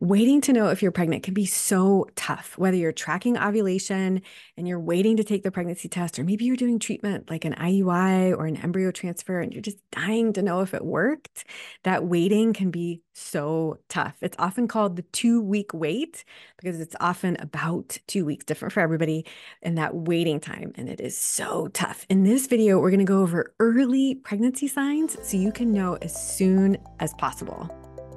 Waiting to know if you're pregnant can be so tough, whether you're tracking ovulation and you're waiting to take the pregnancy test, or maybe you're doing treatment like an IUI or an embryo transfer and you're just dying to know if it worked. That waiting can be so tough. It's often called the 2-week wait because it's often about 2 weeks, different for everybody, and that waiting time. And it is so tough. In this video, we're going to go over early pregnancy signs so you can know as soon as possible.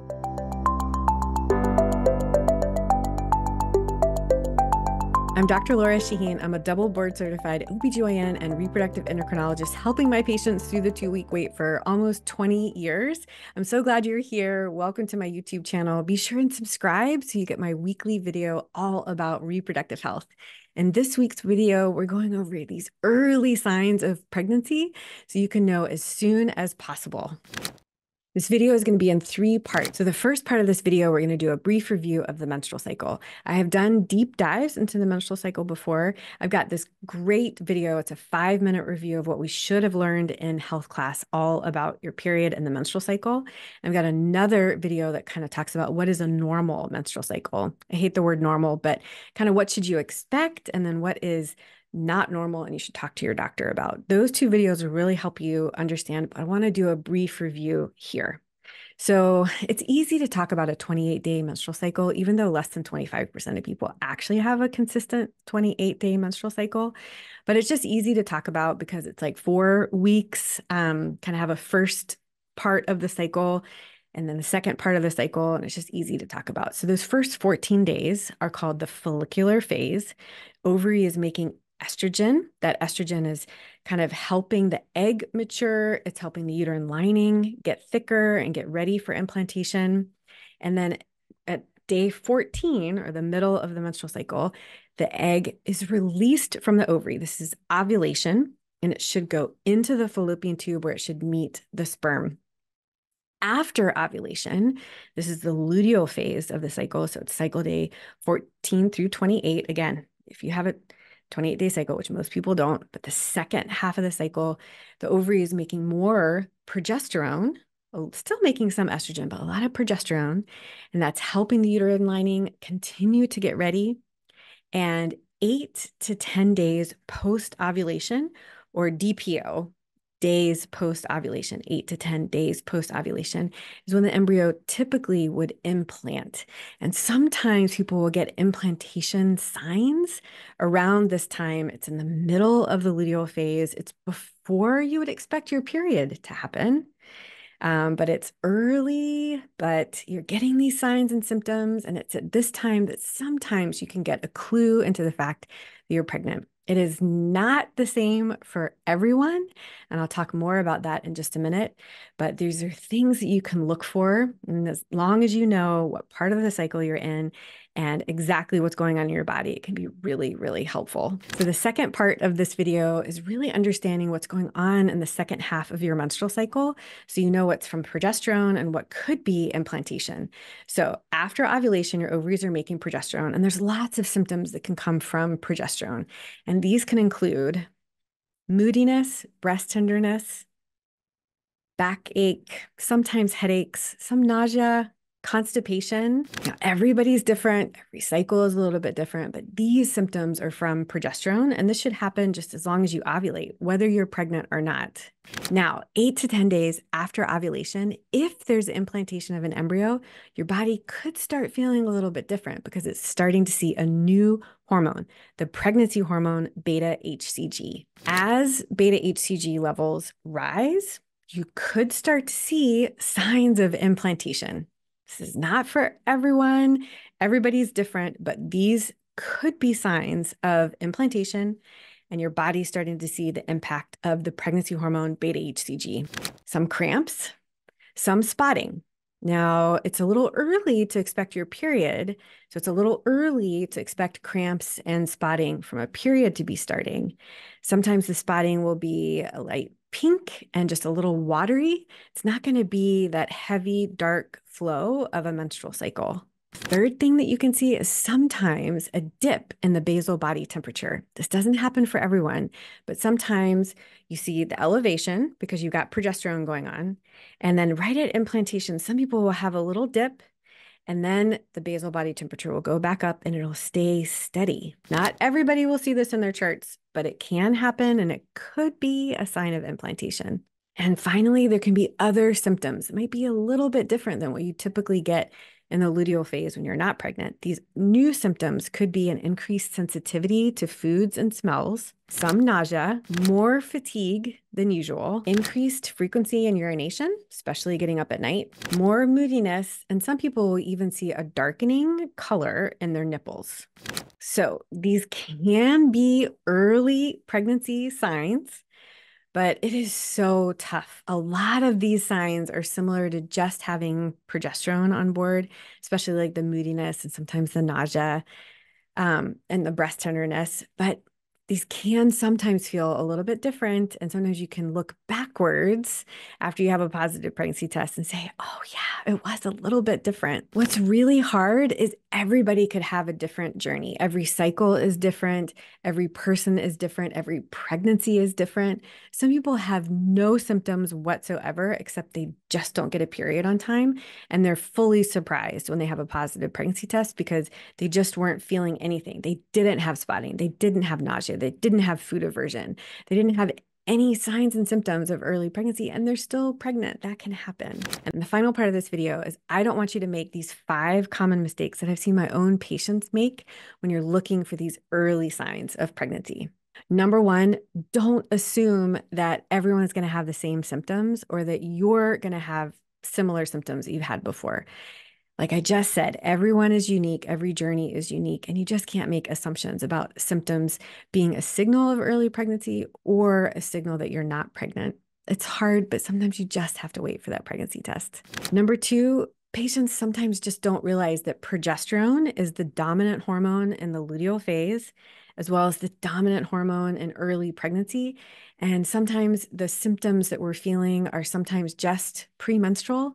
I'm Dr. Lora Shahine. I'm a double board certified OBGYN and reproductive endocrinologist helping my patients through the 2-week wait for almost 20 years. I'm so glad you're here. Welcome to my YouTube channel. Be sure and subscribe so you get my weekly video all about reproductive health. In this week's video, we're going over these early signs of pregnancy so you can know as soon as possible. This video is going to be in 3 parts. So the first part of this video, we're going to do a brief review of the menstrual cycle. I have done deep dives into the menstrual cycle before. I've got this great video. It's a 5-minute review of what we should have learned in health class, all about your period and the menstrual cycle. I've got another video that kind of talks about what is a normal menstrual cycle. I hate the word normal, but kind of what should you expect, and then what is not normal and you should talk to your doctor about. Those 2 videos will really help you understand, but I want to do a brief review here. So it's easy to talk about a 28-day menstrual cycle, even though less than 25% of people actually have a consistent 28-day menstrual cycle. But it's just easy to talk about because it's like 4 weeks, kind of have a first part of the cycle and then the second part of the cycle, and it's just easy to talk about. So those first 14 days are called the follicular phase. Ovary is making estrogen. That estrogen is kind of helping the egg mature. It's helping the uterine lining get thicker and get ready for implantation. And then at day 14, or the middle of the menstrual cycle, the egg is released from the ovary. This is ovulation, and it should go into the fallopian tube where it should meet the sperm. After ovulation, this is the luteal phase of the cycle. So it's cycle day 14 through 28. Again, if you have a 28-day cycle, which most people don't, but the second half of the cycle, the ovary is making more progesterone, still making some estrogen, but a lot of progesterone, and that's helping the uterine lining continue to get ready. And 8 to 10 days post-ovulation, or DPO, days post-ovulation, 8 to 10 days post-ovulation, is when the embryo typically would implant. And sometimes people will get implantation signs around this time. It's in the middle of the luteal phase. It's before you would expect your period to happen. But it's early, but you're getting these signs and symptoms. And it's at this time that sometimes you can get a clue into the fact that you're pregnant. It is not the same for everyone, and I'll talk more about that in just a minute, but these are things that you can look for, and as long as you know what part of the cycle you're in and exactly what's going on in your body, it can be really, really helpful. So the second part of this video is really understanding what's going on in the second half of your menstrual cycle, so you know what's from progesterone and what could be implantation. So after ovulation, your ovaries are making progesterone, and there's lots of symptoms that can come from progesterone. And these can include moodiness, breast tenderness, backache, sometimes headaches, some nausea, constipation. Now, everybody's different. Every cycle is a little bit different, but these symptoms are from progesterone, and this should happen just as long as you ovulate, whether you're pregnant or not. Now, 8 to 10 days after ovulation, if there's implantation of an embryo, your body could start feeling a little bit different because it's starting to see a new hormone, the pregnancy hormone beta-HCG. As beta-HCG levels rise, you could start to see signs of implantation. This is not for everyone. Everybody's different, but these could be signs of implantation and your body starting to see the impact of the pregnancy hormone beta-HCG. Some cramps, some spotting. Now, it's a little early to expect your period, so it's a little early to expect cramps and spotting from a period to be starting. Sometimes the spotting will be a light pink and just a little watery. It's not going to be that heavy, dark flow of a menstrual cycle. Third thing that you can see is sometimes a dip in the basal body temperature. This doesn't happen for everyone, but sometimes you see the elevation because you've got progesterone going on. And then right at implantation, some people will have a little dip, And then the basal body temperature will go back up and it'll stay steady. Not everybody will see this in their charts, but it can happen and it could be a sign of implantation. And finally, there can be other symptoms. It might be a little bit different than what you typically get in the luteal phase when you're not pregnant. These new symptoms could be an increased sensitivity to foods and smells, some nausea, more fatigue than usual, increased frequency in urination, especially getting up at night, more moodiness, and some people will even see a darkening color in their nipples. So these can be early pregnancy signs, but it is so tough. A lot of these signs are similar to just having progesterone on board, especially like the moodiness and sometimes the nausea, and the breast tenderness. But these can sometimes feel a little bit different. And sometimes you can look backwards after you have a positive pregnancy test and say, oh, yeah, it was a little bit different. What's really hard is everybody could have a different journey. Every cycle is different. Every person is different. Every pregnancy is different. Some people have no symptoms whatsoever, except they just don't get a period on time. And they're fully surprised when they have a positive pregnancy test because they just weren't feeling anything. They didn't have spotting. They didn't have nausea. They didn't have food aversion. They didn't have any signs and symptoms of early pregnancy, and they're still pregnant. That can happen. And the final part of this video is I don't want you to make these 5 common mistakes that I've seen my own patients make when you're looking for these early signs of pregnancy. Number 1, don't assume that everyone's going to have the same symptoms or that you're going to have similar symptoms that you've had before. Like I just said, everyone is unique, every journey is unique, and you just can't make assumptions about symptoms being a signal of early pregnancy or a signal that you're not pregnant. It's hard, but sometimes you just have to wait for that pregnancy test. Number 2, patients sometimes just don't realize that progesterone is the dominant hormone in the luteal phase, as well as the dominant hormone in early pregnancy. And sometimes the symptoms that we're feeling are sometimes just premenstrual,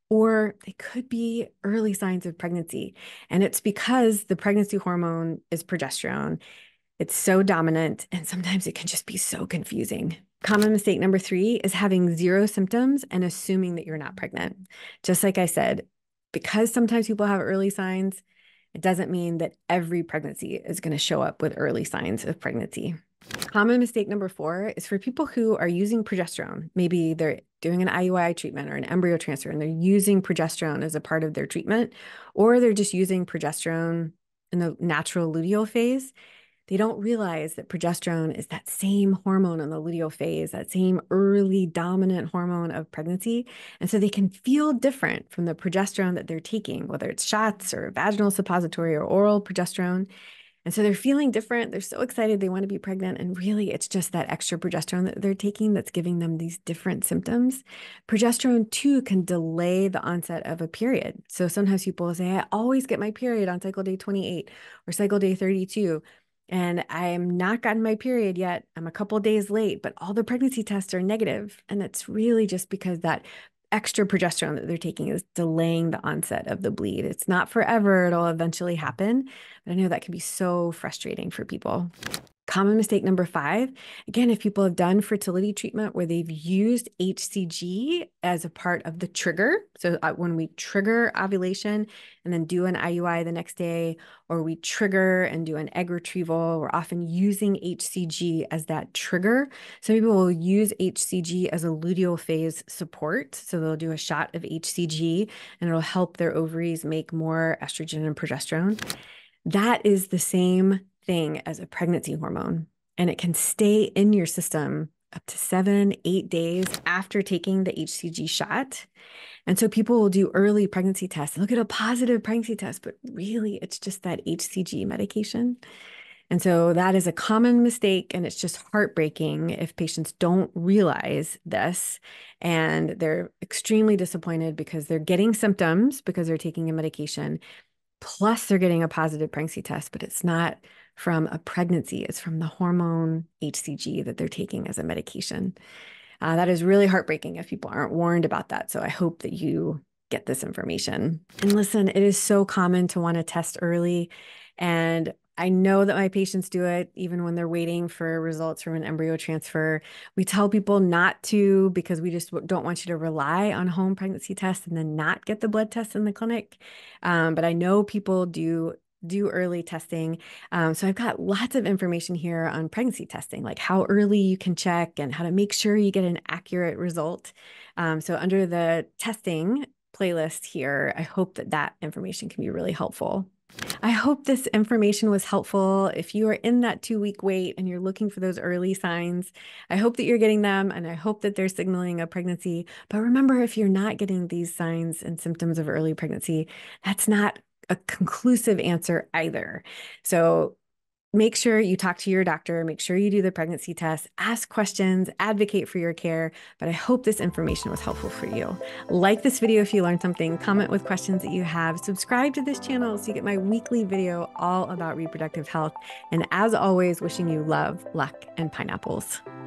or they could be early signs of pregnancy. And it's because the pregnancy hormone is progesterone. It's so dominant, and sometimes it can just be so confusing. Common mistake number 3 is having 0 symptoms and assuming that you're not pregnant. Just like I said, because sometimes people have early signs, it doesn't mean that every pregnancy is going to show up with early signs of pregnancy. Common mistake number 4 is for people who are using progesterone. Maybe they're doing an IUI treatment or an embryo transfer, and they're using progesterone as a part of their treatment, or they're just using progesterone in the natural luteal phase. They don't realize that progesterone is that same hormone in the luteal phase, that same early dominant hormone of pregnancy. And so they can feel different from the progesterone that they're taking, whether it's shots or vaginal suppository or oral progesterone. And so they're feeling different. They're so excited they want to be pregnant. And really, it's just that extra progesterone that they're taking that's giving them these different symptoms. Progesterone, too, can delay the onset of a period. So sometimes people will say, I always get my period on cycle day 28 or cycle day 32. And I am not gotten my period yet. I'm a couple of days late, but all the pregnancy tests are negative. And that's really just because that extra progesterone that they're taking is delaying the onset of the bleed. It's not forever. It'll eventually happen. But I know that can be so frustrating for people. Common mistake number 5, again, if people have done fertility treatment where they've used HCG as a part of the trigger, so when we trigger ovulation and then do an IUI the next day, or we trigger and do an egg retrieval, we're often using HCG as that trigger. Some people will use HCG as a luteal phase support. So they'll do a shot of HCG and it'll help their ovaries make more estrogen and progesterone. That is the same thing as a pregnancy hormone, and it can stay in your system up to 7-8 days after taking the HCG shot. And so people will do early pregnancy tests and look at a positive pregnancy test, but really it's just that HCG medication. And so that is a common mistake, and it's just heartbreaking if patients don't realize this, and they're extremely disappointed because they're getting symptoms because they're taking a medication, plus they're getting a positive pregnancy test, but it's not from a pregnancy. It's from the hormone HCG that they're taking as a medication. That is really heartbreaking if people aren't warned about that. So I hope that you get this information. And listen, it is so common to want to test early. And I know that my patients do it even when they're waiting for results from an embryo transfer. We tell people not to because we just don't want you to rely on home pregnancy tests and then not get the blood test in the clinic. But I know people do early testing. So I've got lots of information here on pregnancy testing, like how early you can check and how to make sure you get an accurate result. So under the testing playlist here, I hope that that information can be really helpful. I hope this information was helpful. If you are in that 2-week wait and you're looking for those early signs, I hope that you're getting them and I hope that they're signaling a pregnancy. But remember, if you're not getting these signs and symptoms of early pregnancy, that's not a conclusive answer either. So make sure you talk to your doctor, make sure you do the pregnancy test, ask questions, advocate for your care. But I hope this information was helpful for you. Like this video if you learned something, comment with questions that you have, subscribe to this channel so you get my weekly video all about reproductive health. And as always, wishing you love, luck, and pineapples.